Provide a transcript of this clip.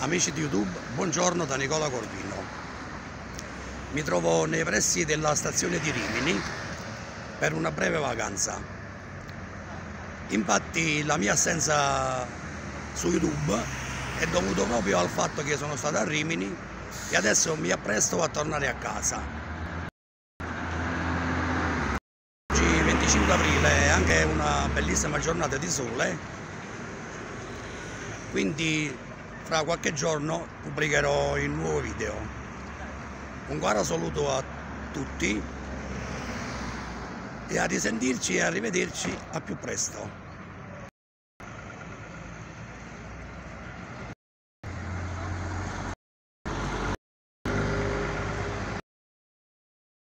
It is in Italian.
Amici di YouTube, buongiorno da Nicola Corvino. Mi trovo nei pressi della stazione di Rimini per una breve vacanza. Infatti la mia assenza su YouTube è dovuto proprio al fatto che sono stato a Rimini e adesso mi appresto a tornare a casa. Oggi 25 aprile è anche una bellissima giornata di sole, quindi fra qualche giorno pubblicherò il nuovo video. Un caro saluto a tutti e a risentirci e a rivederci a più presto.